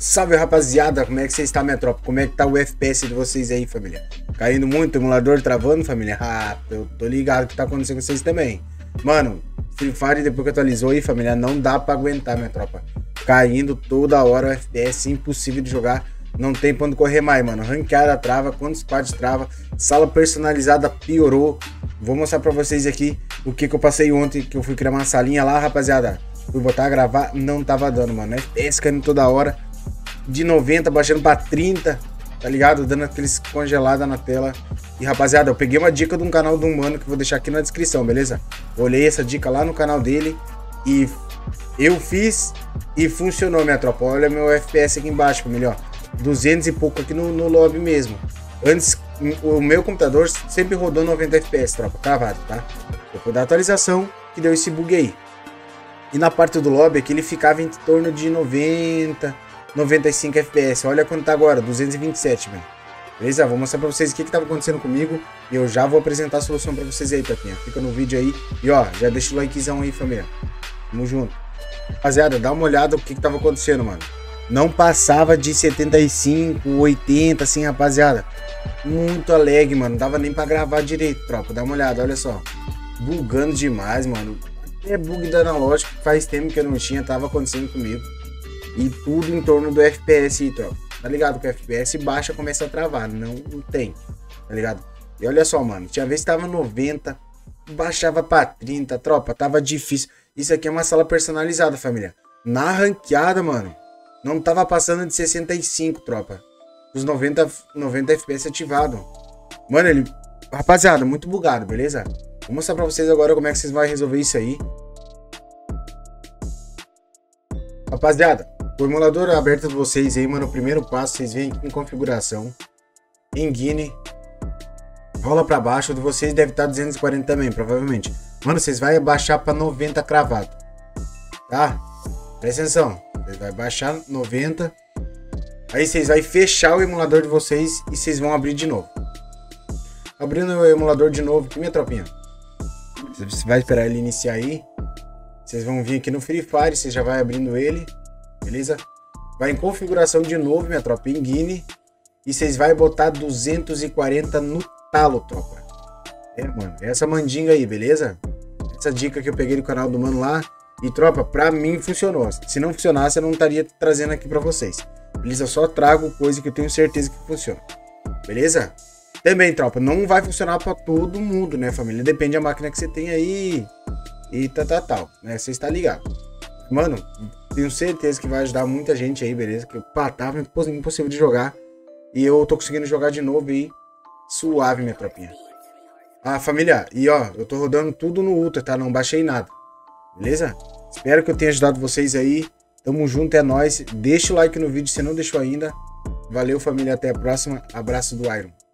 Salve rapaziada, como é que vocês estão, minha tropa? Como é que tá o FPS de vocês aí, família? Caindo muito, emulador travando, família? Ah, eu tô ligado que tá acontecendo com vocês também. Mano, Free Fire depois que atualizou aí, família, não dá pra aguentar, minha tropa. Caindo toda hora o FPS, impossível de jogar. Não tem pra onde correr mais, mano. Ranqueada trava, quantos squads trava, sala personalizada piorou. Vou mostrar pra vocês aqui o que eu passei ontem, que eu fui criar uma salinha lá, rapaziada. Fui botar a gravar, não tava dando, mano. FPS caindo toda hora. De 90 baixando pra 30, tá ligado? Dando aqueles congeladas na tela. E rapaziada, eu peguei uma dica de um canal de um mano que eu vou deixar aqui na descrição, beleza? Olhei essa dica lá no canal dele e eu fiz e funcionou, minha tropa. Olha meu FPS aqui embaixo, família, ó. 200 e pouco aqui no lobby mesmo. Antes, o meu computador sempre rodou 90 FPS, tropa, cravado, tá? Depois da atualização que deu esse bug aí. E na parte do lobby aqui ele ficava em torno de 90, 95 FPS. Olha quanto tá agora, 227, velho. Beleza? Vou mostrar pra vocês o que tava acontecendo comigo. E eu já vou apresentar a solução pra vocês aí, papinha. Fica no vídeo aí. E ó, já deixa o likezão aí, família. Tamo junto. Rapaziada, dá uma olhada no que tava acontecendo, mano. Não passava de 75, 80, assim, rapaziada. Muito lag, mano. Não dava nem pra gravar direito, tropa. Dá uma olhada, olha só. Bugando demais, mano. É bug da analógico, faz tempo que eu não tinha, tava acontecendo comigo. E tudo em torno do FPS aí, tropa. Tá ligado? Que o FPS baixa, começa a travar. Não tem, tá ligado? E olha só, mano. Tinha vez que tava 90, baixava pra 30, tropa. Tava difícil. Isso aqui é uma sala personalizada, família. Na ranqueada, mano, não tava passando de 65, tropa. Os 90 FPS ativado. Mano, ele... Rapaziada, muito bugado, beleza? Vou mostrar pra vocês agora como é que vocês vão resolver isso aí. Rapaziada, o emulador aberto de vocês aí, mano, o primeiro passo, vocês vêm aqui em configuração, em Guine, rola pra baixo, o de vocês deve estar 240 também, provavelmente. Mano, vocês vão baixar pra 90 cravado, tá? Presta atenção, vocês vão baixar 90, aí vocês vão fechar o emulador de vocês e vocês vão abrir de novo. Abrindo o emulador de novo aqui, minha tropinha. Você vai esperar ele iniciar aí. Vocês vão vir aqui no Free Fire, você já vai abrindo ele, beleza? Vai em configuração de novo, minha tropa, em Guine. E vocês vai botar 240 no talo, tropa. É, mano, essa mandinga aí, beleza? Essa dica que eu peguei do canal do mano lá. E, tropa, pra mim funcionou. Se não funcionasse, eu não estaria trazendo aqui pra vocês. Beleza? Eu só trago coisa que eu tenho certeza que funciona. Beleza? Também, tropa, não vai funcionar pra todo mundo, né, família? Depende da máquina que você tem aí. E tal, né? Você está ligado. Mano, tenho certeza que vai ajudar muita gente aí, beleza? Que pá, tava impossível de jogar. E eu tô conseguindo jogar de novo aí. Suave, minha tropinha. Ah, família, e ó, eu tô rodando tudo no Ultra, tá? Não baixei nada. Beleza? Espero que eu tenha ajudado vocês aí. Tamo junto, é nóis. Deixa o like no vídeo se não deixou ainda. Valeu, família, até a próxima. Abraço do Iron.